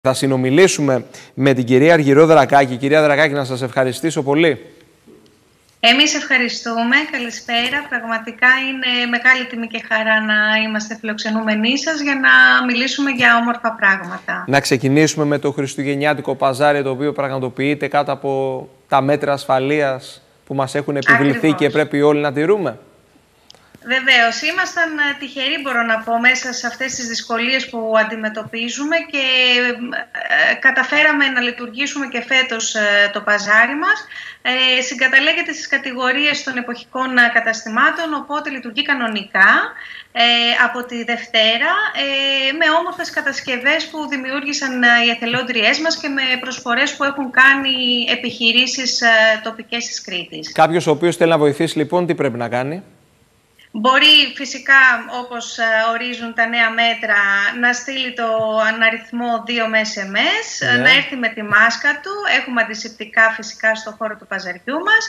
Θα συνομιλήσουμε με την κυρία Αργυρό Δρακάκη. Κυρία Δρακάκη, να σας ευχαριστήσω πολύ. Εμείς ευχαριστούμε. Καλησπέρα. Πραγματικά είναι μεγάλη τιμή και χαρά να είμαστε φιλοξενούμενοι σας για να μιλήσουμε για όμορφα πράγματα. Να ξεκινήσουμε με το χριστουγεννιάτικο παζάρι, το οποίο πραγματοποιείται κάτω από τα μέτρα ασφαλείας που μας έχουν επιβληθεί. Ακριβώς. Και πρέπει όλοι να τηρούμε. Βεβαίως, ήμασταν τυχεροί, μπορώ να πω, μέσα σε αυτές τις δυσκολίες που αντιμετωπίζουμε και καταφέραμε να λειτουργήσουμε και φέτος το παζάρι μας. Συγκαταλέγεται στις κατηγορίες των εποχικών καταστημάτων, οπότε λειτουργεί κανονικά από τη Δευτέρα, με όμορφες κατασκευές που δημιούργησαν οι εθελόντριές μας και με προσφορές που έχουν κάνει επιχειρήσεις τοπικές της Κρήτης. Κάποιος ο οποίος θέλει να βοηθήσει, λοιπόν, τι πρέπει να κάνει? Μπορεί φυσικά, όπως ορίζουν τα νέα μέτρα, να στείλει το αριθμό 2 με SMS, να έρθει με τη μάσκα του, έχουμε αντισηπτικά φυσικά στο χώρο του παζαριού μας,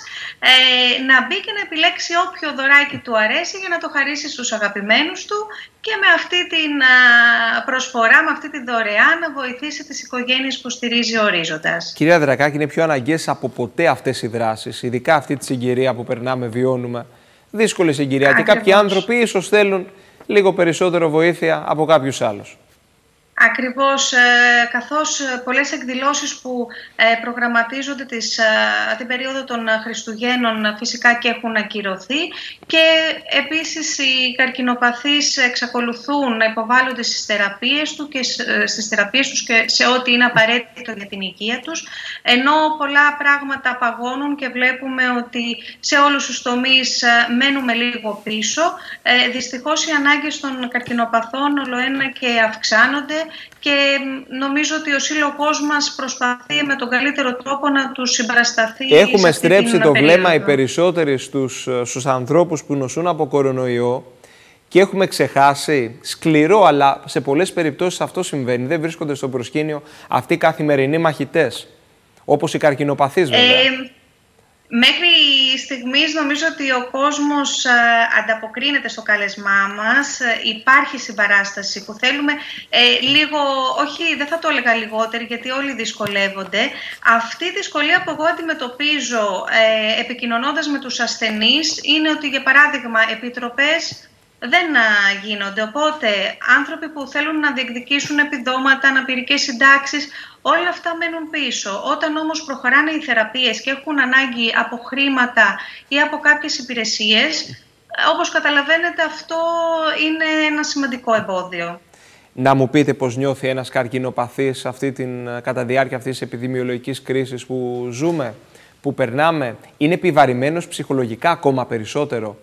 να μπει και να επιλέξει όποιο δωράκι του αρέσει για να το χαρίσει στους αγαπημένους του και με αυτή την προσφορά, με αυτή τη δωρεά, να βοηθήσει τις οικογένειες που στηρίζει ο Ορίζοντας. Κυρία Δρακάκη, είναι πιο αναγκαίες από ποτέ αυτές οι δράσεις, ειδικά αυτή τη συγκυρία που περνάμε, βιώνουμε. Δύσκολη συγκυρία. Ακριβώς. Και κάποιοι άνθρωποι ίσως θέλουν λίγο περισσότερο βοήθεια από κάποιους άλλους. Ακριβώς, καθώς πολλές εκδηλώσεις που προγραμματίζονται την περίοδο των Χριστουγέννων φυσικά και έχουν ακυρωθεί και επίσης οι καρκινοπαθείς εξακολουθούν να υποβάλλονται στις θεραπείες τους και σε ό,τι είναι απαραίτητο για την υγεία τους, ενώ πολλά πράγματα απαγώνουν και βλέπουμε ότι σε όλους τους τομείς μένουμε λίγο πίσω. Δυστυχώς οι ανάγκες των καρκινοπαθών ολοένα και αυξάνονται και νομίζω ότι ο σύλλογός μας προσπαθεί με τον καλύτερο τρόπο να τους συμπαρασταθεί. Έχουμε στρέψει το βλέμμα οι περισσότεροι στους ανθρώπους που νοσούν από κορονοϊό και έχουμε ξεχάσει, σκληρό, αλλά σε πολλές περιπτώσεις αυτό συμβαίνει, δεν βρίσκονται στο προσκήνιο αυτοί οι καθημερινοί μαχητές, όπως οι καρκινοπαθείς βέβαια. Μέχρι στιγμής νομίζω ότι ο κόσμος ανταποκρίνεται στο κάλεσμά μας, υπάρχει συμπαράσταση που θέλουμε λίγο, όχι δεν θα το έλεγα λιγότερη γιατί όλοι δυσκολεύονται. Αυτή η δυσκολία που εγώ αντιμετωπίζω επικοινωνώντας με τους ασθενείς είναι ότι για παράδειγμα επιτροπές δεν γίνονται, οπότε άνθρωποι που θέλουν να διεκδικήσουν επιδόματα, αναπηρικές συντάξεις, όλα αυτά μένουν πίσω. Όταν όμως προχωράνε οι θεραπείες και έχουν ανάγκη από χρήματα ή από κάποιες υπηρεσίες, όπως καταλαβαίνετε αυτό είναι ένα σημαντικό εμπόδιο. Να μου πείτε πώς νιώθει ένας καρκινοπαθής κατά διάρκεια αυτής της επιδημιολογικής κρίσης που ζούμε, που περνάμε? Είναι επιβαρημένος ψυχολογικά ακόμα περισσότερο?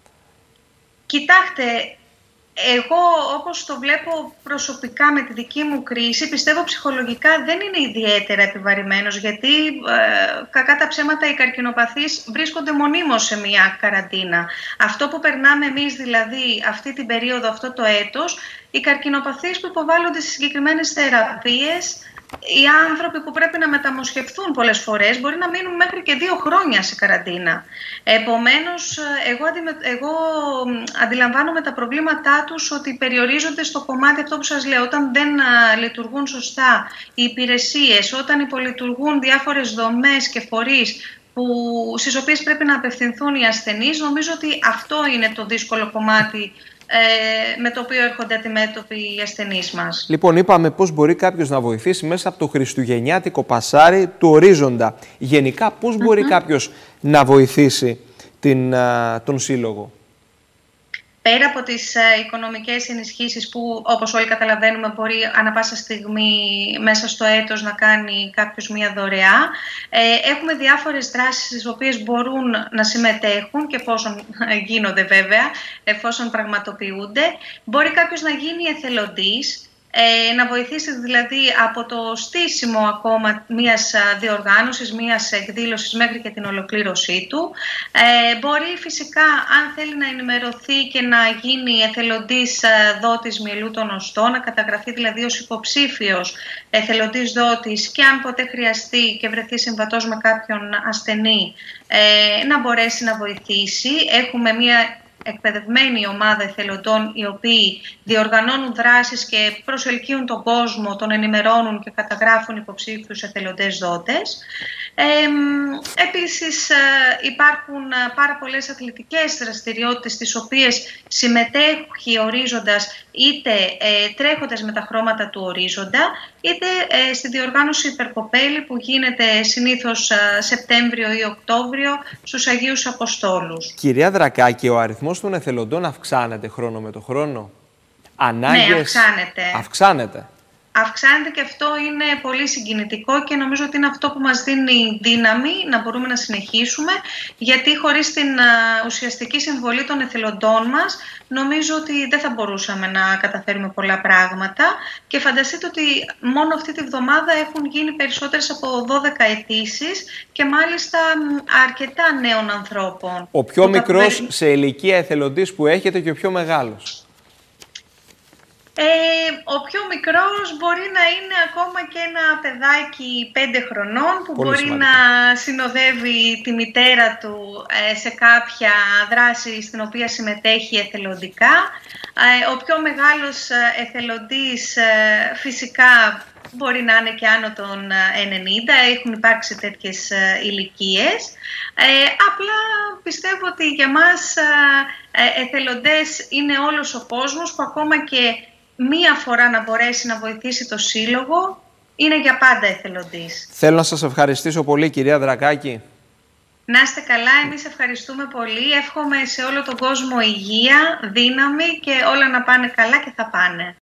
Κοιτάξτε, εγώ όπως το βλέπω προσωπικά με τη δική μου κρίση, πιστεύω ψυχολογικά δεν είναι ιδιαίτερα επιβαρημένος, γιατί κακά τα ψέματα οι καρκινοπαθείς βρίσκονται μονίμως σε μια καραντίνα. Αυτό που περνάμε εμείς δηλαδή αυτή την περίοδο, αυτό το έτος, οι καρκινοπαθείς που υποβάλλονται στις συγκεκριμένες θεραπείες, οι άνθρωποι που πρέπει να μεταμοσχευθούν πολλές φορές μπορεί να μείνουν μέχρι και 2 χρόνια σε καραντίνα. Επομένως, εγώ αντιλαμβάνομαι τα προβλήματά τους ότι περιορίζονται στο κομμάτι αυτό που σας λέω. Όταν δεν λειτουργούν σωστά οι υπηρεσίες, όταν υπολειτουργούν διάφορες δομές και φορείς στις οποίες πρέπει να απευθυνθούν οι ασθενείς, νομίζω ότι αυτό είναι το δύσκολο κομμάτι με το οποίο έρχονται αντιμέτωποι οι ασθενείς μας. Λοιπόν, είπαμε πώς μπορεί κάποιος να βοηθήσει μέσα από το χριστουγεννιάτικο πασάρι του Ορίζοντα. Γενικά, πώς μπορεί κάποιος να βοηθήσει τον σύλλογο? Πέρα από τις οικονομικές ενισχύσεις που, όπως όλοι καταλαβαίνουμε, μπορεί ανά πάσα στιγμή μέσα στο έτος να κάνει κάποιος μία δωρεά, έχουμε διάφορες δράσεις στις οποίες μπορούν να συμμετέχουν και εφόσον γίνονται βέβαια, εφόσον πραγματοποιούνται. Μπορεί κάποιος να γίνει εθελοντής, να βοηθήσει δηλαδή από το στήσιμο ακόμα μιας διοργάνωσης, μιας εκδήλωσης μέχρι και την ολοκλήρωσή του. Μπορεί φυσικά, αν θέλει να ενημερωθεί και να γίνει εθελοντής δότης μυελού των οστών, να καταγραφεί δηλαδή ως υποψήφιος εθελοντής δότης και αν ποτέ χρειαστεί και βρεθεί συμβατός με κάποιον ασθενή, να μπορέσει να βοηθήσει. Έχουμε μια εκπαιδευμένη ομάδα εθελοντών οι οποίοι διοργανώνουν δράσεις και προσελκύουν τον κόσμο, τον ενημερώνουν και καταγράφουν υποψήφιους εθελοντές δότες. Επίσης υπάρχουν πάρα πολλές αθλητικές δραστηριότητες στις οποίες συμμετέχει ο Ορίζοντας είτε τρέχοντας με τα χρώματα του Ορίζοντα είτε στη διοργάνωση Υπερκοπέλη που γίνεται συνήθως Σεπτέμβριο ή Οκτώβριο στους Αγίους Αποστόλους. Κυρία Δρακάκη, ο αριθμός των εθελοντών αυξάνεται χρόνο με το χρόνο? Ανάγκες... Ναι, αυξάνεται. Αυξάνεται και αυτό είναι πολύ συγκινητικό και νομίζω ότι είναι αυτό που μας δίνει δύναμη να μπορούμε να συνεχίσουμε, γιατί χωρίς την ουσιαστική συμβολή των εθελοντών μας νομίζω ότι δεν θα μπορούσαμε να καταφέρουμε πολλά πράγματα και φανταστείτε ότι μόνο αυτή τη βδομάδα έχουν γίνει περισσότερες από 12 αιτήσεις και μάλιστα αρκετά νέων ανθρώπων. Ο πιο μικρός σε ηλικία εθελοντής που έχετε και ο πιο μεγάλος? Ο πιο μικρός μπορεί να είναι ακόμα και ένα παιδάκι 5 χρονών που πολύ μπορεί σημαντικό. να συνοδεύει τη μητέρα του σε κάποια δράση στην οποία συμμετέχει εθελοντικά. Ο πιο μεγάλος εθελοντής φυσικά μπορεί να είναι και άνω των 90, έχουν υπάρξει τέτοιες ηλικίες. Απλά πιστεύω ότι για μας εθελοντές είναι όλος ο κόσμος που ακόμα και μία φορά να μπορέσει να βοηθήσει το Σύλλογο, είναι για πάντα εθελοντής. Θέλω να σας ευχαριστήσω πολύ, κυρία Δρακάκη. Να είστε καλά, εμείς ευχαριστούμε πολύ. Εύχομαι σε όλο τον κόσμο υγεία, δύναμη και όλα να πάνε καλά και θα πάνε.